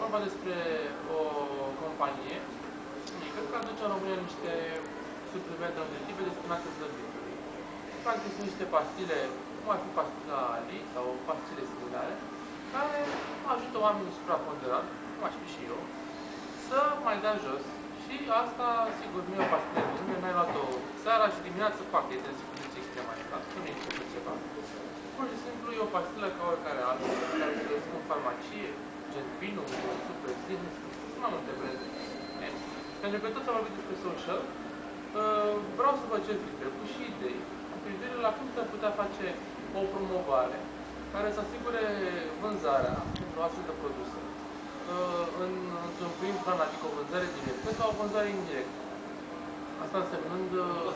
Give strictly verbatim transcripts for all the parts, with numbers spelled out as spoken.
vorba despre o companie mică care aduce în România niște suplimente nutritive destinate slăbitului. Practic sunt niște pastile, cum ar fi pastila Ali sau pastile similare, care ajută oamenii supraponderați, cum aș fi și eu, să mai dea jos. Și asta, sigur, nu e o pastilă de lume, n-ai luat-o seara și dimineața fac, e de zic extrema asta, nu e nicio ceva. Pur și simplu e o pastilă ca oricare altă, care se găsim în farmacie, gen Vino, Suprezin, sunt mai multe breze. Pentru că tot s-a vorbit despre social, vreau să vă cer feedback și idei cu privire la cum s-ar putea face o promovare care să asigure vânzarea pentru astfel de produse într-un prim plan, adică o vânzare directă sau o vânzare indirectă. Asta însemnând...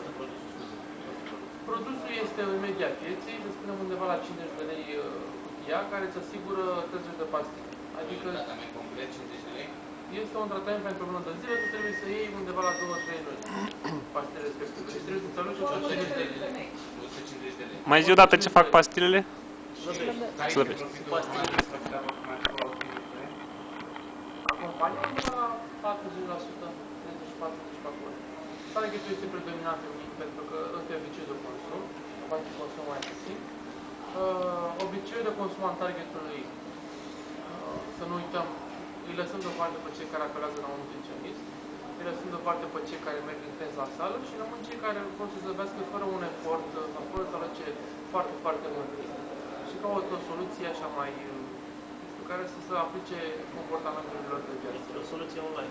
Produsul este în media pieței, să spunem undeva la cincizeci de lei cutia, care îți asigură treizeci de pastile. Adică tratament complet cincizeci de lei? Este un tratament pentru o lună de zile, tu trebuie să iei undeva la două trei luni pastile respective. Și trebuie să-ți aluci o sută cincizeci de lei. o sută cincizeci de lei. Mai zi odată ce fac pastilele? Slăbești. Compania undeva la patruzeci la sută, treizeci patruzeci pe acolo. Targetul este predominant feminin pentru că ăsta e obiceiul de consum, face consum mai puțin. Uh, obiceiul de consum al targetului, uh, să nu uităm, îi lăsăm deoparte pe cei care apelează la un nutriționist, îi lăsăm deoparte pe cei care merg intens la sală și rămân cei care vor să slăbească fără un efort, sau fără să aloce foarte, foarte mult timp. Și caută o soluție așa mai, uh, care să se aplice comportamentelor lor de viață. O soluție online.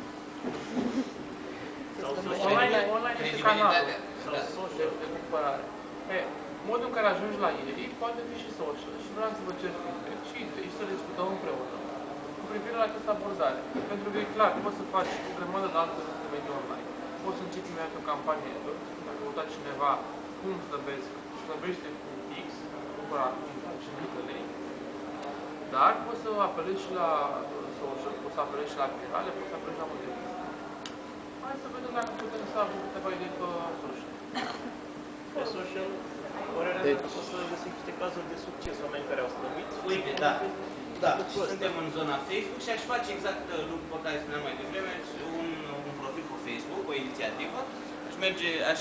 Online, online este canalul de, de cumpărare. E, modul în care ajungi la ei poate fi și social și vreau să vă cer feedback și idei și să le discutăm împreună cu privire la această abordare. Pentru că e clar, poți să faci o grămadă de alte lucruri mediu online. Poți să începi imediat o campanie, dacă căuta cineva cum slăbesc, slăbește cu X, cumpăr acum cinci de lei. Dar poți să apelezi și la social, poți să apelezi și la virale, poți să apelezi la multe. Hai să vedem dacă putem să avem câteva idei pe social. Pe social, părerea mea că poți să găsim niște cazuri de succes, oameni care au slăbit. Uite, da. Da, suntem în zona Facebook și aș face exact lucrul pe care spuneam mai devreme, un, un profil pe Facebook, o inițiativă. Aș merge, aș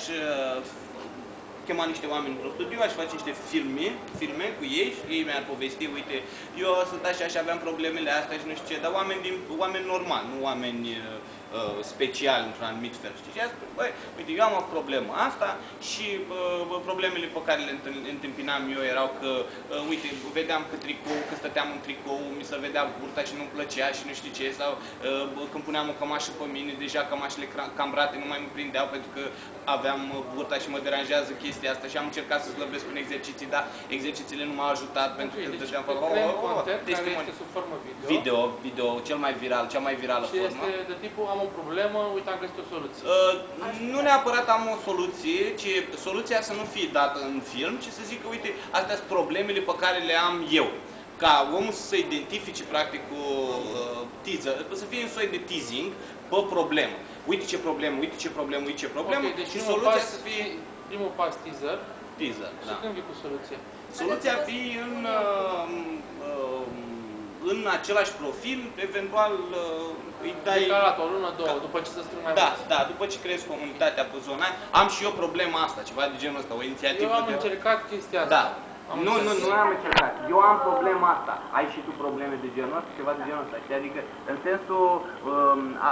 chema niște oameni într-un studiu, aș face niște filme, filme cu ei și ei mi-ar povesti, uite, eu sunt așa și aveam problemele astea și nu știu ce, dar oameni, din, oameni normali, nu oameni uh, speciali într-un anumit fel, știi? Și a spus, băi, uite, eu am o problemă asta și uh, problemele pe care le întâmpinam eu erau că, uh, uite, vedeam că tricou, că stăteam în tricou, mi se vedea burta și nu-mi plăcea și nu știu ce, sau uh, când puneam o cămașă pe mine, deja cămașele cambrate nu mai mă prindeau pentru că aveam burta și mă deranjează chestia asta și am încercat să slăbesc prin exerciții, dar exercițiile nu m-au ajutat okay, pentru că deci dădeam fără... Creăm content care este sub formă video. Video, video, cel mai viral, cea mai virală și formă. Și este de tipul, am o problemă, uite, am găsit o soluție. Uh, nu neapărat am o soluție, ci soluția să nu fie dată în film, ci să zic că, uite, astea sunt problemele pe care le am eu. Ca omul să identifice, practic, cu uh, teaser, să fie un soi de teasing pe problemă. Uite ce problemă, uite ce problemă, uite ce problemă, okay, deci și soluția pas, să fie... Primul pas teaser. Teaser, și da. când vii cu soluția? Soluția ar fi în, uh, uh, în același profil, eventual uh, îi dai... Declarat o lună, două, după ce se strâng mai Da, mulți. da, după ce crezi comunitatea pe zona aia, am și eu problema asta, ceva de genul ăsta, o inițiativă. Eu am de... încercat chestia asta. Da. Am nu, nu, nu am încercat. Eu am problema asta. Ai și tu probleme de genul ăsta, ceva de genul ăsta. Știi? Adică, în sensul... Um, a,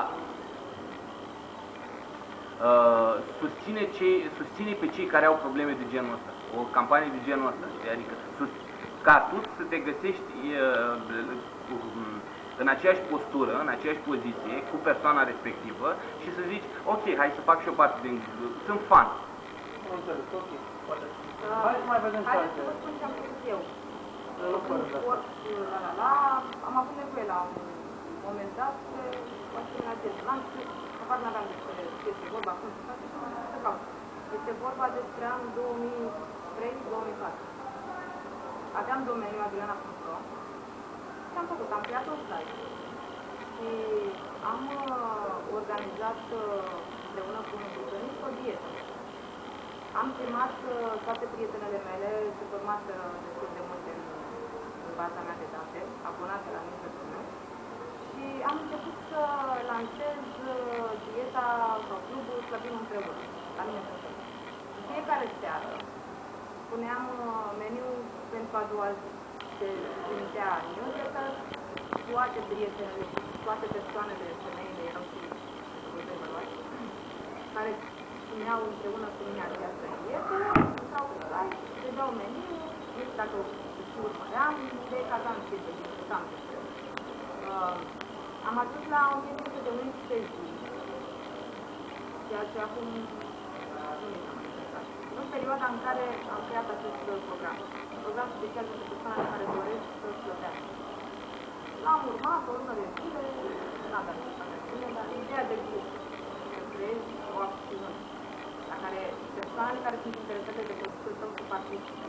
uh, susține, cei, susține pe cei care au probleme de genul ăsta. O campanie de genul ăsta. Știi? Adică, sus, ca tu să te găsești uh, în aceeași postură, în aceeași poziție, cu persoana respectivă și să zici, ok, hai să fac și o parte din... Sunt fan. Nu înțeleg, ok. Poate. Hai să mai vedem ce Hai să vă spun ce am făcut eu. Când sport, la la la, am avut nevoie la un moment dat de o asemenea test. L-am scris, apar n-aveam despre ce este vorba, cum se face, și am început să caut. Este vorba despre anul două mii trei două mii patru. Aveam domeniul adriana punct ro și am făcut, am creat un site. Și am organizat împreună cu un nutriționist o dietă. Am chemat toate prietenele mele, se formaseră destul de multe în, în baza mea de date, abonate la newsletter-ul meu, și am început să lansez dieta sau clubul Slăbim împreună, la mine pe Facebook. În fiecare seară puneam meniul pentru a doua zi. Se trimitea newsletter, toate prietenele, toate persoanele, femeile erau și bărbați, care puneau împreună cu mine această dietă, sau site, vedeau meniul, nu știu dacă și urmăream, de că aveam și de discutam despre uh, am ajuns la o mie cinci sute de unități pe zi, ceea ce acum nu mi s-a mai întâmplat. În perioada în care am creat acest program, un program special pentru persoanele care doresc să slăbească. L-am urmat o lună de zile, n-aveam ce să bine, dar ideea de grup, să creezi o acțiune, la care persoanele care sunt interesate de produsul tău să participe.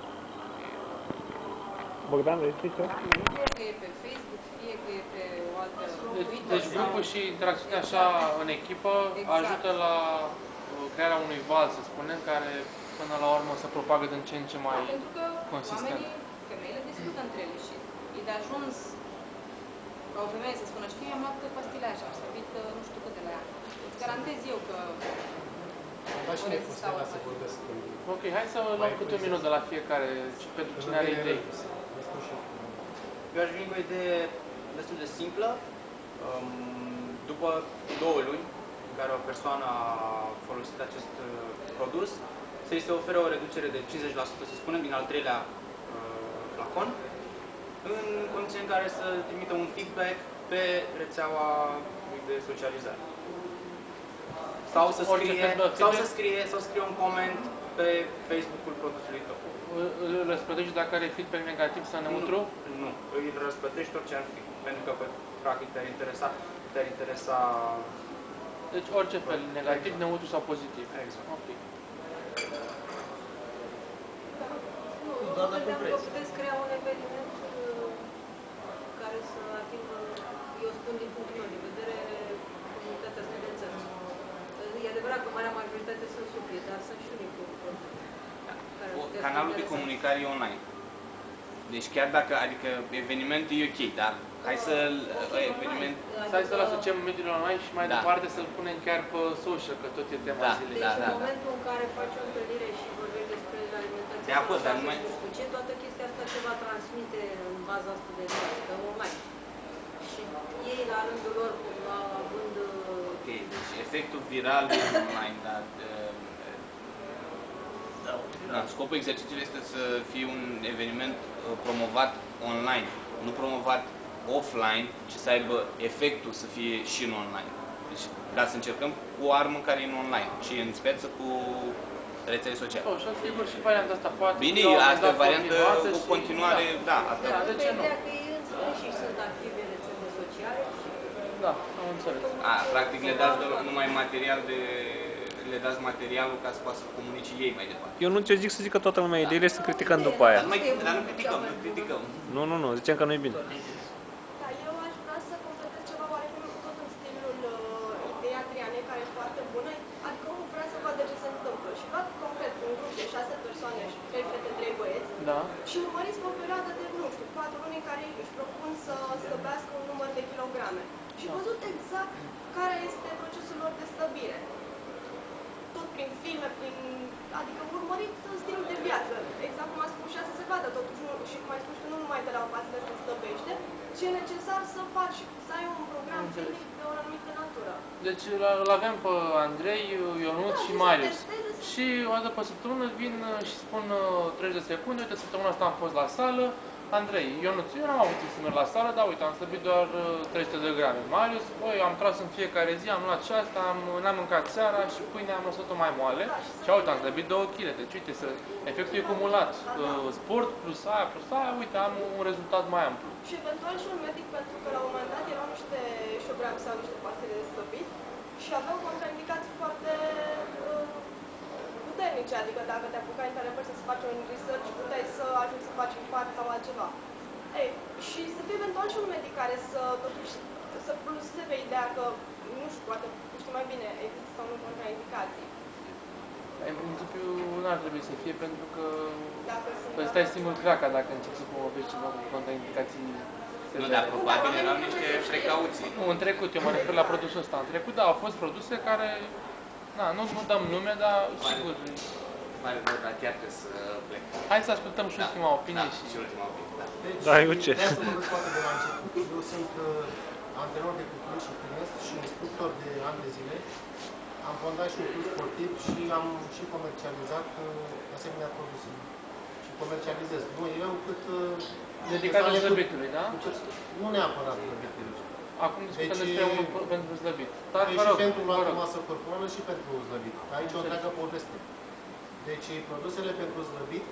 Bogdan, vrei să zici ceva? Fie că e pe Facebook, fie că e pe o altă Deci, Twitter deci sau... grupul și interacțiunea așa în echipă Exact. ajută la uh, crearea unui val, să spunem, care până la urmă se propagă din ce în ce mai Pentru că consistent. oamenii, femeile discută între ele și e de ajuns ca o femeie să spună, știi, am luat pastile așa, am slăbit nu știu cât de la ea. Îți garantez eu că Da, și mie fost vrea să vorbesc. Ok, hai să luăm câte un minut de la fiecare, pentru cine are idei. Eu aș veni cu o idee destul de simplă. După două luni în care o persoană a folosit acest produs, să-i se oferă o reducere de cincizeci la sută, să spunem, din al treilea flacon, în condiții în care să trimită un feedback pe rețeaua de socializare. Sau să scrie, sau să scrie, sau scrie un coment pe Facebook-ul produsului tău. Îl răsplătești dacă are feedback negativ sau neutru? Nu, nu. Îi răsplătești orice ar fi. Pentru că, practic, te-ar interesa, te-ar interesa... Deci orice fel, negativ, neutru sau pozitiv. Exact. Ok. nu, eu credeam că puteți crea un eveniment care să atingă, eu spun din punctul meu de vedere, comunitatea studențească. E adevărat că marea majoritate sunt suplie, dar sunt și unii care Canalul de comunicare e online. Deci chiar dacă, adică evenimentul e ok, dar hai să-l... Okay, eveniment... Hai să-l asociem mediul online și mai Da. departe să-l punem chiar pe social, că tot e tema Da. zilei. Deci Da, în da, da. momentul în care faci o întâlnire și vorbești despre alimentație, De acord, dar nu mai- nu știu ce, toată chestia asta se va transmite în baza studențească online. Și ei, la rândul lor, având... Ok, deci efectul viral e online, dar... Da, scopul exercițiului este să fie un eveniment promovat online, nu promovat offline, ci să aibă efectul să fie și în online. Deci, dar să încercăm cu o armă care e în online și în speță cu rețele sociale. Oh, și sigur și varianta asta poate. Bine, fi la un moment asta dat e variantă continuată cu și- continuare, da, asta. Da, de ce nu? Ideea că ei înșiși sunt activi în rețele sociale și... Da, am înțeles. A, practic le dați doar numai material de... le dați materialul ca să poată să comunice ei mai departe. Eu nu ce zic să zică toată lumea, ideile să criticăm după aia. Dar nu, mai, dar nu criticăm, nu criticăm. Nu, nu, nu, zicem că nu e bine. Da, eu aș vrea să completez ceva oarecum tot în stilul uh, ideea Trianei, care e foarte bună, adică omul vrea să vadă ce se întâmplă și luat concret un grup de șase persoane, trei fete, trei băieți, Da. și urmăriți pe o perioadă de, nu știu, patru luni în care își propun să slăbească un număr de kilograme. Și văzut exact care este procesul lor de slăbire. Tot prin filme, prin... adică urmărit stilul de viață. Exact cum a spus și să se vadă totuși, nu, și cum ai spus că nu numai de la o pasă se slăbește, ci e necesar să faci, să ai un program zilnic de o anumită natură. Deci îl avem pe Andrei, Ionuț Da, și și să Marius. testeze, să- Și o dată pe săptămână vin și spun uh, treizeci de secunde, uite, săptămâna asta am fost la sală, Andrei, Ionuț, eu n-am avut timp să merg la sală, dar uite, am slăbit doar uh, trei sute de grame. Marius, băi, am tras în fiecare zi, am luat și asta, am, n-am mâncat seara și pâine am lăsat-o mai moale. Și uite, am slăbit două kilograme, deci uite, să, efectul e cumulat. Uh, sport plus aia plus aia, uite, am un rezultat mai amplu. Și eventual și un medic, pentru că la un moment dat erau niște șobrami sau niște pastile de slăbit și aveau contraindicații foarte uh, puternice, adică dacă te apucai într-adevăr să faci un research, puteai să ajungi să faci infart sau altceva. Ei, și să fie eventual și un medic care să totuși să pluseze pe ideea că, nu știu, poate știi mai bine, există sau nu contraindicații. În principiu n-ar trebui să fie, pentru că Dacă sunt păi stai singur craca dacă începi să promovezi ceva cu contraindicații vedere. Nu, dar probabil erau niște precauții. Nu, în trecut, eu mă refer la produsul ăsta. În trecut, da, au fost produse care, na, nu, nu dăm nume, dar sigur. Pare rău, dar chiar trebuie să plec. Hai să ascultăm și Da, ultima opinie. da, și... și ultima opinie, da. Deci, Da, eu ce? vreau să vă văd foarte de la început. Eu sunt uh, antrenor de cuplu și fitness și instructor de ani de zile. Am fondat și un club sportiv și am și comercializat uh, asemenea produse. Și comercializez. Nu eu, cât... Uh, Dedicat persoane cu- slăbitului, da? Nu neapărat slăbitului. Acum discutăm Deci, despre unul p- pentru slăbit. Dar, Deci vă și rog, pentru vă luat rog. masă corporală și pentru slăbit. Aici o întreagă poveste. Deci produsele pentru slăbit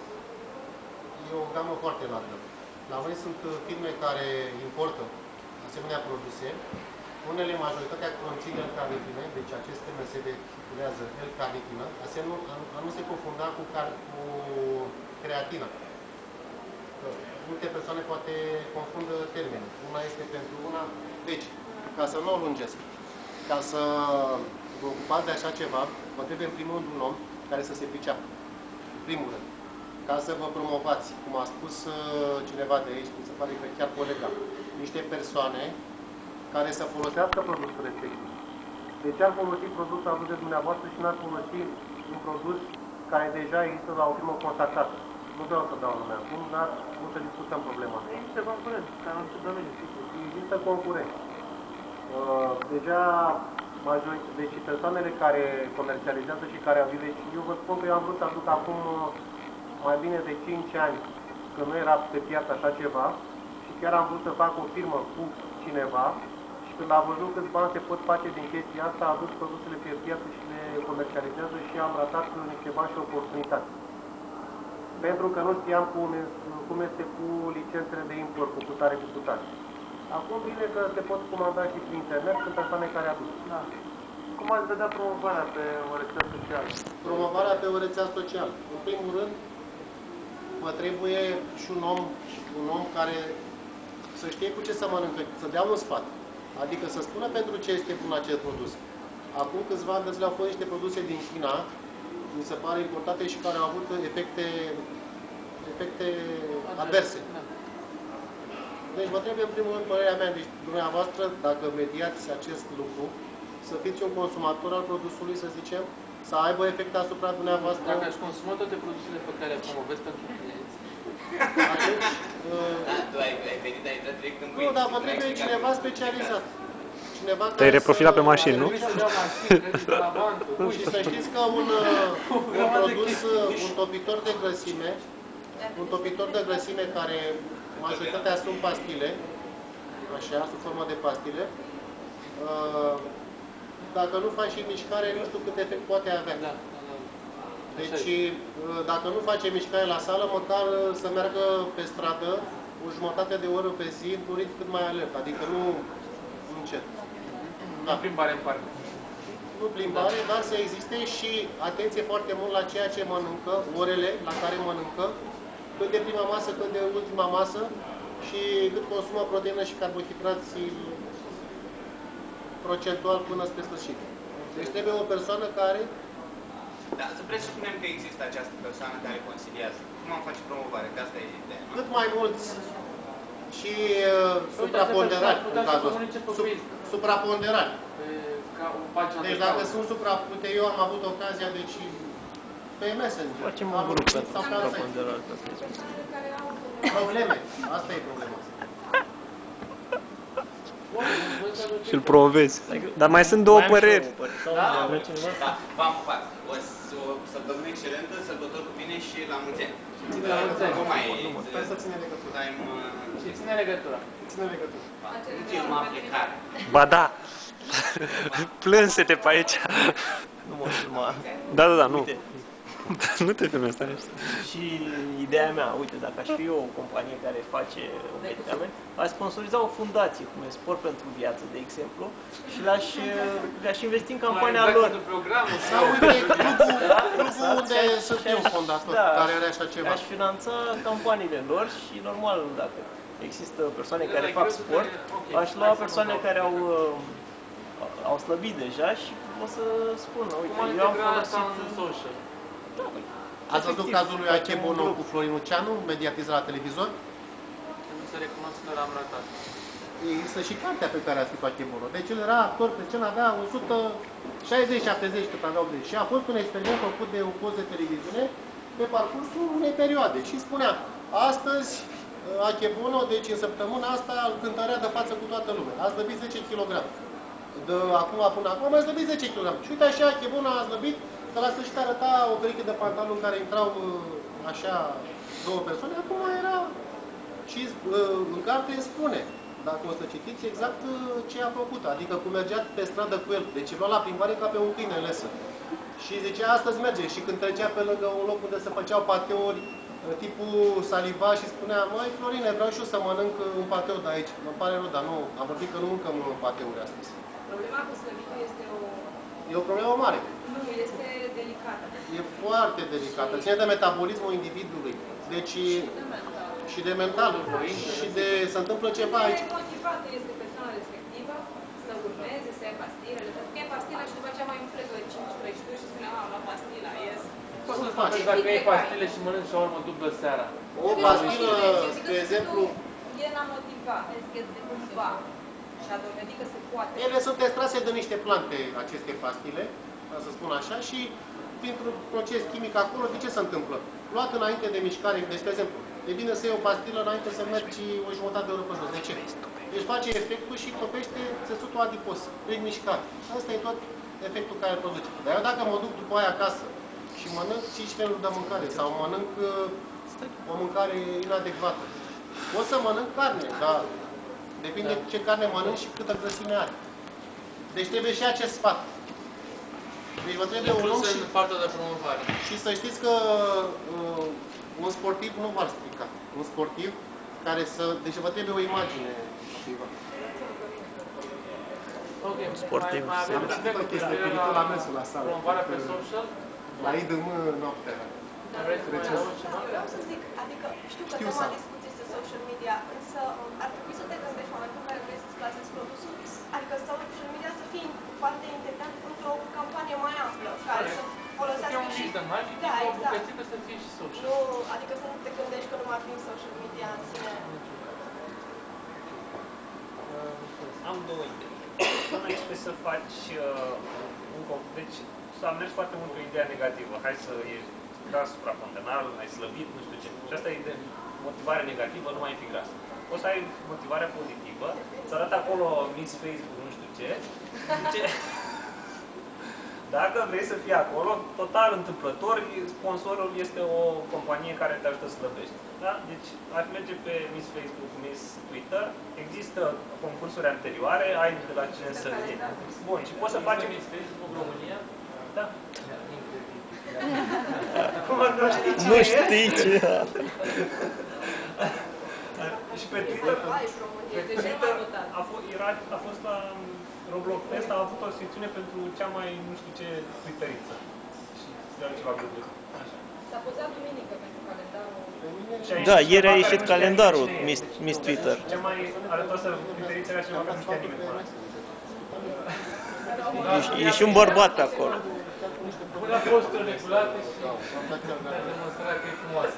e o gamă foarte largă. La noi sunt uh, firme care importă asemenea produse. Unele, majoritatea, conțin L-carnitină, deci aceste mesele titulează L-carnitină, a nu, a, a nu se confunda cu, car, cu creatină. Că multe persoane poate confundă termenii. Una este pentru una. Deci, ca să nu o lungesc, ca să vă ocupați de așa ceva, vă trebuie în primul rând un om care să se priceapă. În primul rând. Ca să vă promovați, cum a spus uh, cineva de aici, mi se pare că chiar colega, niște persoane care să folosească produsul respectiv. De ce ar folosi produsul adus de dumneavoastră și n-ar folosi un produs care deja există la o firmă constatată? Nu vreau să dau lumea acum, dar nu să discutăm problema. Există concurență, ca în orice domeniu. Există concurență. Uh, deja, majoritate, deci persoanele care comercializează și care au deci eu vă spun că eu am vrut să aduc acum mai bine de cinci ani, când nu era pe piață așa ceva, și chiar am vrut să fac o firmă cu cineva, și când a văzut câți bani se pot face din chestia asta, a adus produsele pe piață și le comercializează și am ratat niște bani și oportunitate. Pentru că nu știam cum, cum este cu licențele de import, cu cutare cu cutare. Acum bine că se pot comanda și prin internet, sunt persoane care aduc. Da. Cum ați vedea promovarea pe o rețea socială? Promovarea pe o rețea socială. În primul rând, vă trebuie și un om, un om care să știe cu ce să mănâncă, să dea un sfat. Adică să spună pentru ce este bun acest produs. Acum câțiva ani de zile au fost niște produse din China, mi se pare importante și care au avut efecte, efecte adverse. Deci vă trebuie în primul rând părerea mea, deci dumneavoastră, dacă mediați acest lucru, să fiți un consumator al produsului, să zicem, să aibă efect asupra dumneavoastră. Dacă aș consuma toate produsele pe care le promovezi pentru clienți, atunci... Da, tu ai, ai venit, ai intrat direct în Nu, dar vă trebuie cineva specializat. Cineva Te-ai reprofilat pe mașini, nu? trebuie să dea mașini, credit la bancă, Și să știți că un, un produs, un topitor de grăsime, un topitor de grăsime care majoritatea sunt pastile, așa, sub formă de pastile, dacă nu faci și mișcare, nu știu cât efect poate avea. Deci, dacă nu face mișcare la sală, măcar să meargă pe stradă o jumătate de oră pe zi, într-un ritm cât mai alert, adică nu încet. Da. Plimbare în parc. Nu plimbare, dar să existe și atenție foarte mult la ceea ce mănâncă, orele la care mănâncă, când de prima masă, când de ultima masă și cât consumă proteină și carbohidrați procentual până spre sfârșit. Deci trebuie o persoană care... Da, să presupunem că există această persoană care consiliază. Cum am face promovare? Că asta e ideea. Cât mai mulți și uh, supraponderali în cazul ăsta. Sub, supraponderali. Deci dacă sunt supra... Uite, eu am avut ocazia, deci pe Messenger. Facem un grup pentru supraponderali pe Facebook. Probleme. Asta e problema. Și-l promovezi. Dar mai sunt două păreri. Da, da, v-am pupat. O, o săptămână excelentă, sărbători cu bine și la mulți ani. Nu mai e. Sper să ține legătura. Și ține legătura. Ține legătura. Nu filma plecare. Ba da! Plânsete pe aici. Nu mă filma. Da, da, da, nu. Uite. Nu te filmezi, stai. Și ideea mea, uite, dacă aș fi eu o companie care face un medicament, aș sponsoriza o fundație, cum e Sport pentru Viață, de exemplu, și le-aș, le-aș investi în campania lor. Sau uite, clubul, clubul unde sunt eu fondator, care are așa ceva. Aș finanța campaniile lor și, normal, dacă există persoane care fac sport, aș lua persoane care au, au slăbit deja și o să spun, uite, eu am folosit... Da, ați văzut cazul lui Achebono cu Florin Luceanu, mediatizat la televizor? Trebuie să recunosc că l-am ratat. Există și cartea pe care a scris-o Akebono. Deci el era actor pe scenă, avea o sută șaizeci șaptezeci cât avea optzeci. Și a fost un experiment făcut de un post de televiziune pe parcursul unei perioade. Și spunea, astăzi Akebono, deci în săptămâna asta, îl cântărea de față cu toată lumea. A slăbit zece kilograme. De acum până acum a slăbit zece kilograme. Și uite așa, Akebono a slăbit, că la sfârșit arăta o pereche de pantaloni care intrau așa două persoane. Acum era și în carte spune, dacă o să citiți exact ce a făcut. Adică cum mergea pe stradă cu el. Deci îl lua la plimbare ca pe un câine lesă. Și zicea, astăzi merge. Și când trecea pe lângă un loc unde se făceau pateuri, tipul saliva și spunea, măi, Florine, vreau și eu să mănânc un pateu de aici. Mă pare rău, dar nu, am vorbit că nu mâncăm pateuri astăzi. Problema cu slăbitul este o... E o problemă mare. Nu, este delicată. E foarte delicată. Ține de metabolismul individului. Deci... Și de mental. Și de... se întâmplă ceva aici. Ce motivată este persoana respectivă să urmeze, să ia pastilele, pentru că e pastila și după aceea mai umflezi o cincisprezece și spune, a, la pastila, ies. Poți să faci dacă iei pastile și mănânci shawarma dublă seara. O pastilă, de exemplu... El a motivat, este de cumva și a dovedit că se poate. Ele sunt extrase de niște plante, aceste pastile, ca să spun așa, și printr-un proces chimic acolo, de ce se întâmplă? Luat înainte de mișcare, deci, de exemplu, e bine să iei o pastilă înainte să mergi o jumătate de oră pe jos. De ce? Deci face efectul și topește țesutul adipos, prin mișcare. Asta e tot efectul care îl produce. Dar eu dacă mă duc după aia acasă și mănânc cinci feluri de mâncare sau mănânc uh, o mâncare inadecvată, pot să mănânc carne, dar depinde da. ce carne mănânc și câtă grăsime are. Deci trebuie și acest sfat. Deci vă trebuie un om și, partea de promovare. Și să știți că uh, un sportiv nu va strica. Un sportiv care să... Deci vă trebuie o imagine. Ok, sportiv. Mai avem și dacă chestia la mersul la sală. Promovarea pe social? La I D M noaptea. Vrei să mai adaugi ceva? Vreau să zic, adică știu că tema discuției este social media, însă ar trebui să te gândești în momentul în care vrei să-ți clasezi produsul, adică social media să fie foarte integrat într-o campanie mai amplă, care să folosească un și... mix de marketing, Da, o exact. bucățică să fie și social. Nu, adică să nu te gândești că nu ar fi în social media în sine. Am două idei. Una este să faci uh, un cop. Deci s-a mers foarte mult pe ideea negativă. Hai să ieși gras, suprapondenal, ai slăbit, nu știu ce. Și asta e de motivare negativă, nu mai fi gras. O să ai motivarea pozitivă, să arăți acolo Miss Facebook, nu știu ce. ce Dacă vrei să fii acolo, total întâmplător, sponsorul este o companie care te ajută să slăbești. Da? Deci aș merge pe Miss Facebook, Miss Twitter, există concursuri anterioare, ai de la cine să iei. Bun, și poți să faci Miss Facebook România? Da. Cum nu știi ce Nu e? știi ce Și pe Twitter, pe Twitter a, fost, era, a fost la Roblox Fest, a avut o secțiune pentru cea mai nu știu ce twitteriță. Și era ceva grupuri. S-a pozat duminică pentru calendarul. Da, ieri a ieșit calendarul Miss, Miss Twitter. Cea mai arătoasă twitteriță era ceva care nu știa nimeni. E, e și un bărbat pe acolo. Pune la posturi regulate și a demonstrat că e frumoasă.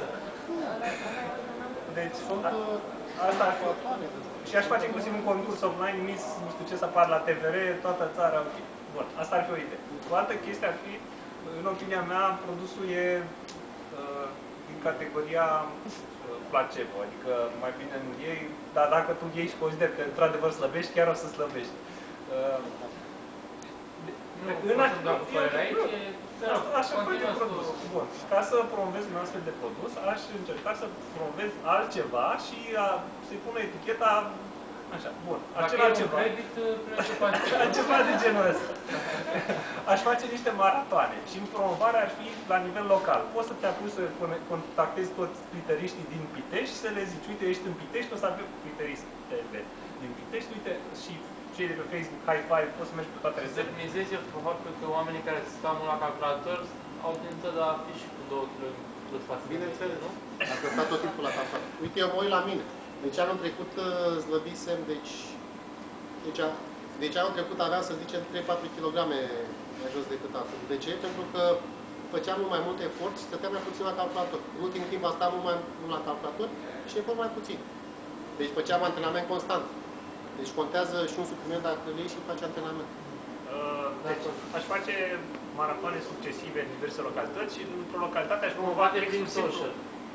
Deci, asta ar fi. Și aș face inclusiv un concurs online, Miss, nu știu ce, să apar la T V R, toată țara. Bun, asta ar fi o idee. O altă chestie ar fi, în opinia mea, produsul e uh, din categoria uh, placebo, adică mai bine nu iei, dar dacă tu iei și consideri că într-adevăr slăbești, chiar o să slăbești. Uh, Nu, în aici, așa face produs. Bun. Ca să promovez un astfel de produs, aș încerca să promovez altceva și să-i pun eticheta așa. Bun. Acela ceva. Ceva de genul ăsta. Aș face niște maratoane și în promovare ar fi la nivel local. Poți să te apuci să contactezi toți twitteriștii din Pitești și să le zici, uite, ești în Pitești, o să avem twitteriști din Pitești, uite, și cei de pe Facebook, High Five, poți să mergi pe toate rețelele. Se mizeze faptul că oamenii care stau mult la calculator au tendința de a fi și cu două kilograme față. Bineînțeles, nu? Dacă stau tot timpul la calculator. Uite, eu mă uit la mine. Deci anul trecut slăbisem, deci... Deci, a, deci anul trecut aveam, să zicem, trei patru kilograme mai jos decât acum. De ce? Pentru că făceam mult mai mult efort și stăteam mai puțin la calculator. În ultimul timp am stat mult mai mult la calculator și efort mai puțin. Deci făceam antrenament constant. Deci contează și un supliment dacă îl iei și faci antrenament. Uh, deci aș face maratoane succesive în diverse localități și într-o localitate aș promova exclusiv.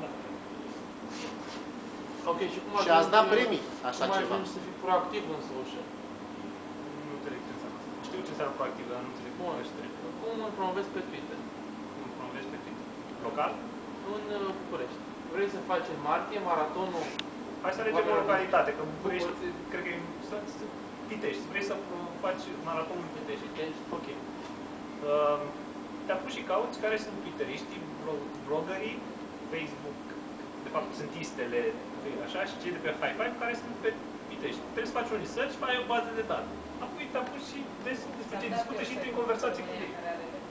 Ok, și cum și ați dat premii, așa cum ceva. Cum ajungi să fii proactiv în social? Nu înțeleg ce înseamnă asta. Știu ce înseamnă proactiv, dar nu înțeleg cum Cum, cum îl promovezi pe Twitter? Cum îl promovezi pe Twitter? Local? În București. Vrei să faci în martie maratonul? Hai să alegem o localitate, că București, cred că e să, să Pitești. Vrei să faci maratonul în Pitești? Pitești? Ok. Uh, te apuci și cauți care sunt twitteriștii, bloggerii, Facebook, de fapt sunt istele, așa, și cei de pe High Five care sunt pe Pitești. Trebuie să faci un research, mai ai o bază de date. Apoi te apuci și vezi despre ce discute și intri în conversații cu ei.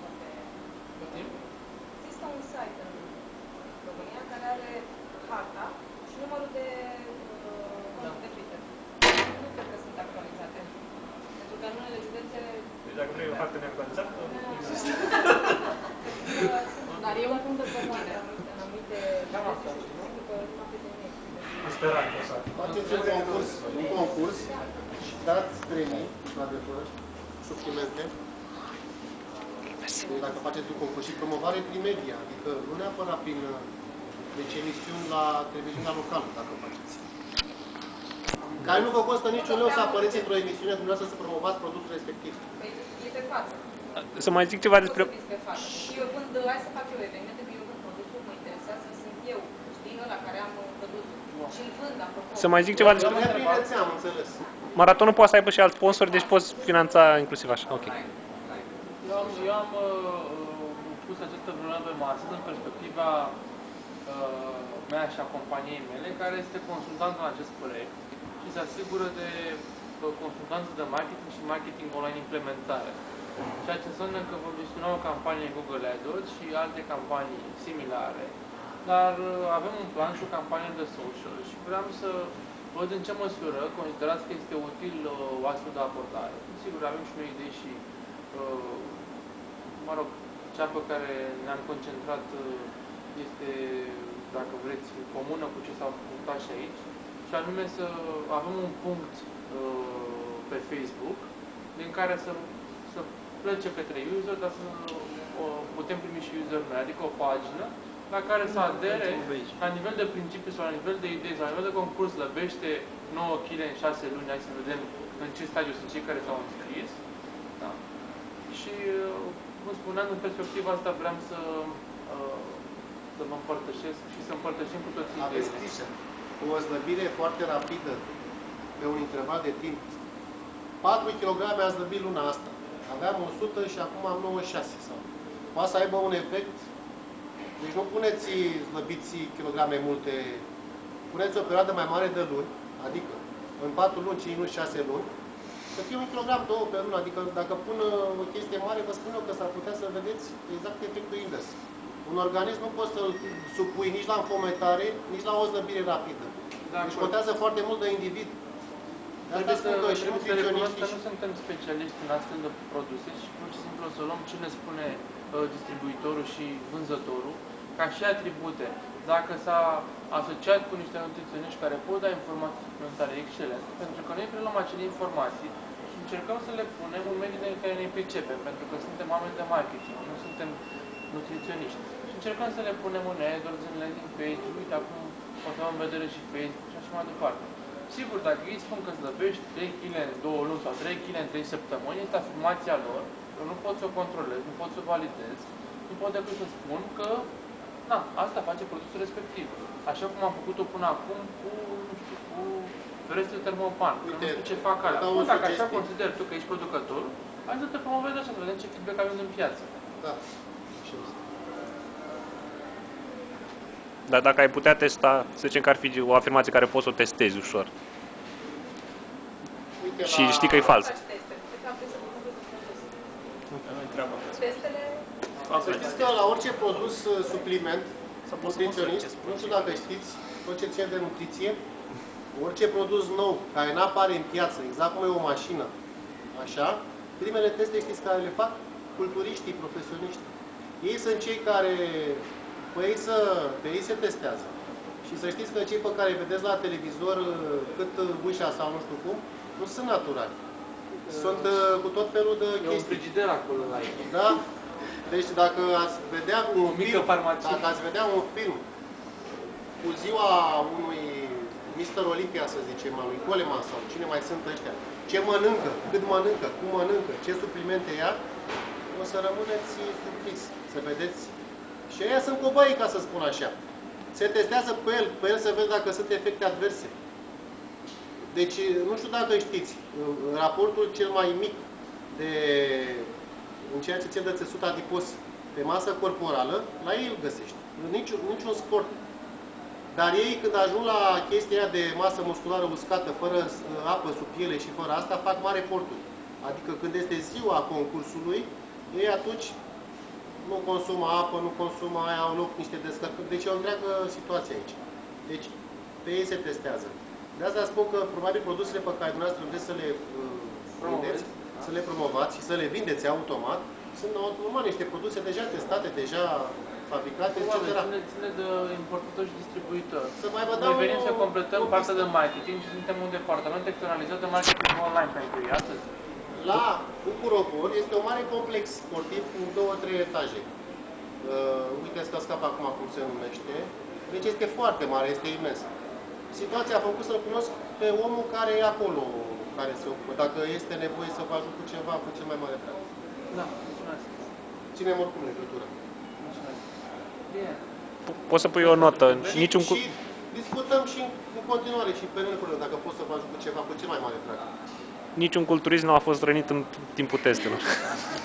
Există un site în România care are harta și numărul de uh, conturi de Twitter. Nu cred că sunt actualizate. Pentru că în unele județe... Deci dacă vrei o hartă neactualizată, nu există. Dar e un punct de comandă în anumite județe și sigur că nu am nimic. Speranță, așa. Faceți un concurs, un concurs și dați premii, într-adevăr, suplimente. Deci dacă faceți un concurs și promovare prin media, adică nu neapărat prin deci emisiuni la televiziunea locală, dacă faceți. Care nu vă costă niciun leu să apăreți într-o emisiune dumneavoastră să promovați produsul respectiv. Păi, e pe față. Să mai zic ceva despre... Și eu vând, hai să fac eu evenimente, că eu vând produsul, mă interesează, sunt eu, știi, ăla care am produsul. Și îl vând, apropo. Să mai zic ceva despre... am înțeles. Maratonul poate să aibă și alți sponsori, deci poți finanța inclusiv așa. Ok. Eu am, eu am uh, pus această problemă pe masă în perspectiva uh, mea și a companiei mele, care este consultant în acest proiect și se asigură de uh, consultanță de marketing și marketing online implementare. Ceea ce înseamnă că vom gestiona o campanie Google AdWords și alte campanii similare, dar uh, avem un plan și o campanie de social și vreau să văd în ce măsură considerați că este util uh, o astfel de abordare. Sigur, avem și noi idei și uh, mă rog, cea pe care ne-am concentrat este, dacă vreți, comună cu ce s-a punctat și aici, și anume să avem un punct uh, pe Facebook din care să, să plece către user, dar să uh, putem primi și user noi, adică o pagină la care să adere la nivel de principiu sau la nivel de idei sau la nivel de concurs lăbește nouă kilograme în șase luni, hai să vedem în ce stadiu sunt cei care s-au înscris. Da. Și cum spuneam, în perspectiva asta vreau să, uh, să vă împărtășesc și să împărtășim cu toții ideile. Aveți grijă. O slăbire foarte rapidă pe un interval de timp. patru kilograme a slăbit luna asta. Aveam o sută și acum am nouăzeci și șase. Sau. Poate să aibă un efect. Deci nu puneți slăbiți kilograme multe. Puneți o perioadă mai mare de luni, adică în patru luni, cinci luni, șase luni, să fie un kilogram, două pe lună, adică dacă pun o chestie mare, vă spun eu că s-ar putea să vedeți exact efectul invers. Un organism nu poți să-l supui nici la înfometare, nici la o slăbire rapidă. Deci contează foarte mult de individ. De asta spun că și nutriționiștii... Nu suntem specialiști în astfel de produse și pur și simplu o să luăm ce ne spune uh, distribuitorul și vânzătorul, ca și atribute. Dacă s-a asociat cu niște nutriționiști care pot da informații suplimentare excelente, pentru că noi preluăm acele informații și încercăm să le punem în mediile în care ne pricepem, pentru că suntem oameni de marketing, nu suntem nutriționiști. Și încercăm să le punem în AdWords, în landing page, uite, acum o să am în vedere și Facebook și așa mai departe. Sigur, dacă ei spun că slăbești trei kilograme în două luni sau trei kilograme în trei săptămâni, este afirmația lor, eu nu pot să o controlez, nu pot să o validez, nu pot decât să spun că da, asta face produsul respectiv. Așa cum am făcut-o până acum cu, nu știu, cu ferestre termopan. Că nu știu ce fac alea. Bun, dacă așa consideri tu că ești producător, hai să te promovezi așa, să vedem ce feedback avem în piață. Da. Dar dacă ai putea testa, să zicem că ar fi o afirmație care poți să o testezi ușor. Uite, și la... știi că e fals. Testele... Să știți că la orice produs supliment nutriționist, nu știu dacă știți, tot ce ține de nutriție, orice produs nou care nu apare în piață, exact cum e o mașină, așa, primele teste știți care le fac? Culturiștii, profesioniștii. Ei sunt cei care, pe ei, să, pe ei se testează. Și să știți că cei pe care îi vedeți la televizor, cât ușa sau nu știu cum, nu sunt naturali. Sunt uh, cu tot felul de e chestii. un frigider acolo la ei. Da? Deci dacă ați vedea un o mică film, farmacie. dacă ați vedea un film cu ziua unui mister Olympia, să zicem, al lui Coleman sau cine mai sunt ăștia, ce mănâncă, cât mănâncă, cum mănâncă, ce suplimente ia, o să rămâneți surprins, să vedeți. Și ăia sunt cobaii, ca să spun așa. Se testează pe el, pe el să vezi dacă sunt efecte adverse. Deci, nu știu dacă știți, raportul cel mai mic de, în ceea ce ține de țesut adipos pe masă corporală, la ei îl găsești. Niciun, niciun sport. Dar ei, când ajung la chestia aia de masă musculară uscată, fără apă sub piele și fără asta, fac mare eforturi. Adică când este ziua concursului, ei atunci nu consumă apă, nu consumă aia, au loc niște descărcări. Deci e o întreagă situație aici. Deci, pe ei se testează. De asta spun că probabil produsele pe care dumneavoastră vreți să le uh, vindeți, să le promovați și să le vindeți automat, sunt normal niște produse deja testate, deja fabricate, et cetera. Ține, ține de importator și distribuitor. Să mai vă Noi venim o, să completăm partea de marketing și suntem un departament externalizat de marketing online pentru ei astăzi. La Bucuropor este un mare complex sportiv cu două, trei etaje. Uh, uite că scap acum cum se numește. Deci este foarte mare, este imens. Situația a făcut să-l cunosc pe omul care e acolo, care se ocupă. Dacă este nevoie să vă ajut cu ceva, cu cel mai mare drag. Da, mulțumesc. Ținem oricum legătura. Mulțumesc. Bine. Poți să pui o notă. Și, Niciun cu... și discutăm și în continuare și pe rând, dacă pot să vă ajut cu ceva, cu cel mai mare drag. Niciun culturist nu a fost rănit în timpul testelor.